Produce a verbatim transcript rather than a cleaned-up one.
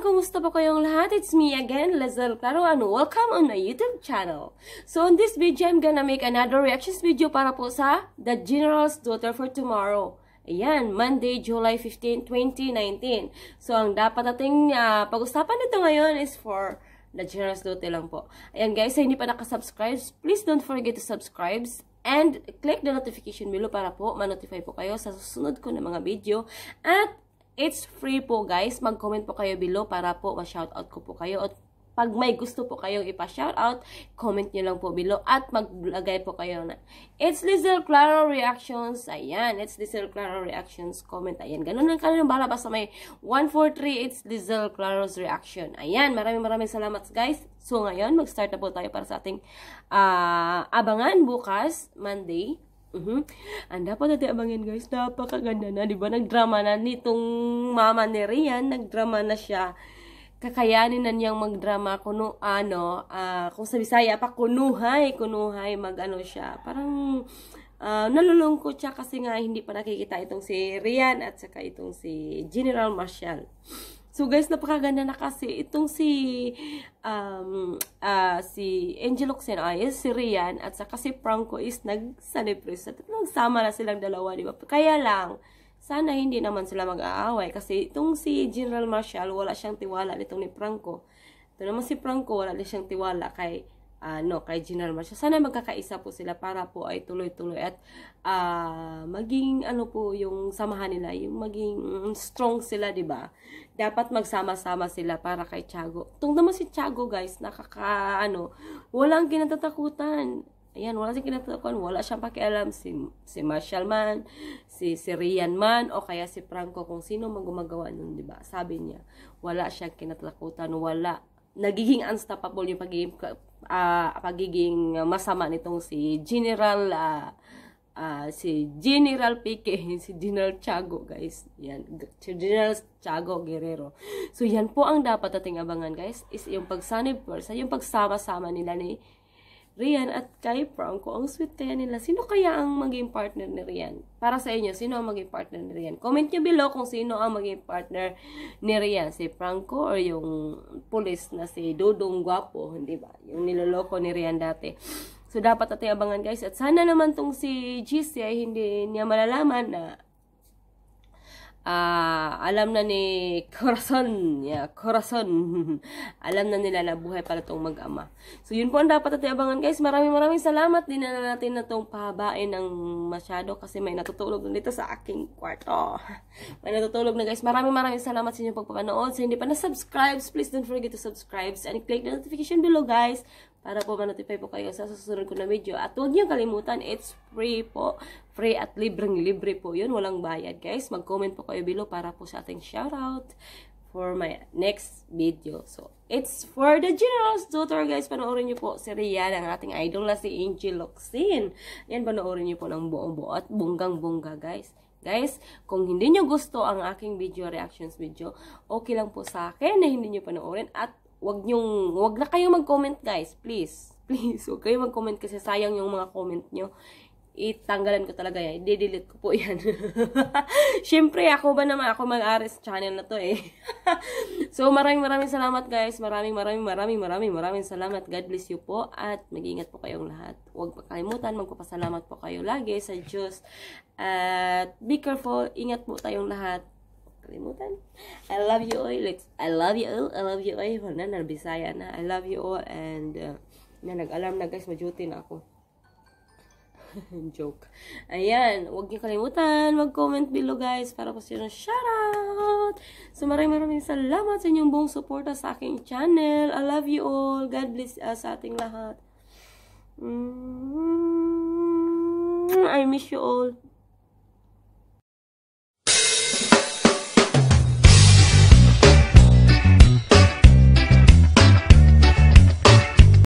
kumusta po kayong lahat? It's me again, Liezel Claro, and welcome on my YouTube channel. So on this video, I'm gonna make another reactions video para po sa The General's Daughter for tomorrow. Ayan, Monday, July fifteenth, twenty nineteen. So ang dapat nating uh, pag-usapan nito ngayon is for The General's Daughter lang po. Ayan guys, sa hindi pa nakasubscribe, please don't forget to subscribe and click the notification below para po ma-notify po kayo sa susunod ko na mga video. At it's free po guys. Mag-comment po kayo below para po ma-shoutout ko po kayo. At pag may gusto po kayong ipa-shoutout, comment nyo lang po below. At maglagay po kayo na It's Liezel Claro Reactions. Ayan. It's Liezel Claro Reactions. Comment. Ayan. Ganun lang kayo. Bala basta may one four three. It's Liezel Claro's Reaction. Ayan. Maraming maraming salamat guys. So ngayon, mag-start na po tayo para sa ating uh, abangan bukas, Monday. Uh-huh. Ang dapat natin abangin guys, napakaganda na, di ba? Nagdrama na nitong mama ni Rian, nagdrama na siya. Kakayanin na niyang magdrama, kuno, ano, uh, kung sa Bisaya pa, kunuhay, kunuhay, mag-ano siya. Parang uh, nalulungkot siya kasi nga hindi pa nakikita itong si Rian at saka itong si General Marshall. So guys, napakaganda na kasi itong si um, uh, si Angel Locsin ay si Rian at saka si Franco is nag-celebrate. Nagsama na silang dalawa, di ba? Kaya lang, sana hindi naman sila mag-aaway kasi itong si General Marshall wala siyang tiwala nitong ni Franco. Ito naman si Franco wala din siyang tiwala kay ano, uh, kay General Marshall. Sana magkakaisa po sila para po ay tuloy-tuloy at uh, maging ano po yung samahan nila, yung maging strong sila, di ba? Dapat magsama-sama sila para kay Tiago. Itong naman si Tiago, guys, nakaka ano, walang kinatatakutan. Ayan, wala siyang kinatatakutan, wala siyang pakialam si si Marshall man, si si Rian man o kaya si Franco kung sino man gumagawa nun, di ba? Sabi niya, wala siyang kinatatakutan, wala nagiging unstoppable yung pagiging uh, pagiging masama nitong si General uh, uh, si General Pique, si General Tiago guys. Yan, si General Tiago Guerrero. So yan po ang dapat nating abangan guys, is yung pagsanib sa yung pagsama-sama nila ni Rian at kay Franco. Ang sweet kaya nila. Sino kaya ang maging partner ni Rian? Para sa inyo, sino ang maging partner ni Rian? Comment nyo below kung sino ang maging partner ni Rian. Si Franco or yung police na si Dodong Guapo, hindi ba? Yung niloloko ni Rian dati. So, dapat natin abangan guys. At sana naman tong si G C ay hindi niya malalaman na Uh, alam na ni Corazon, yeah, Corazon, alam na nila na buhay pala itong mag-ama. So, yun po ang dapat natin abangan guys. Maraming maraming salamat. Di na natin na itong pahabain ng masyado kasi may natutulog na dito sa aking kwarto. May natutulog na guys. Maraming maraming salamat sa inyong pagpapanood. Sa hindi pa na-subscribe, please don't forget to subscribe and click the notification below guys para po ma-notify po kayo sa susunod ko na video. At huwag niyong kalimutan, it's free po. Free at libreng-libre po yun. Walang bayad, guys. Mag-comment po kayo below para po sa ating shoutout for my next video. So, it's for The General's Daughter, guys. Panoorin niyo po si Rian, ang ating idol na si Angel Locsin. Yan, panoorin niyo po ng buong-buo at bonggang-bongga, guys. Guys, kung hindi niyo gusto ang aking video, reactions video, okay lang po sa akin na hindi niyo panoorin at wag nyong, wag na kayo mag-comment guys, please. Please, wag kayo mag-comment kasi sayang yung mga comment nyo. Itanggalan ko talaga yan. I-delete ko po yan. Siyempre, ako ba naman, ako mag-ari sa channel na to eh. So, maraming maraming salamat guys. Maraming maraming maraming maraming maraming salamat. God bless you po at mag-ingat po kayong lahat. Huwag pakalimutan, magpapasalamat po kayo lagi sa Diyos. At be careful, ingat po tayong lahat. Kalimutan. I love you all. I love you all. I love you all. Wala na, Bisaya na. I love you all. And, uh, na, nag-alarm na guys, majuti na ako. Joke. Ayan. Huwag niyo kalimutan. Mag-comment below guys para po siya ng shoutout. So, maraming maraming salamat sa inyong buong suporta sa aking channel. I love you all. God bless us sa ating lahat. Mm-hmm. I miss you all.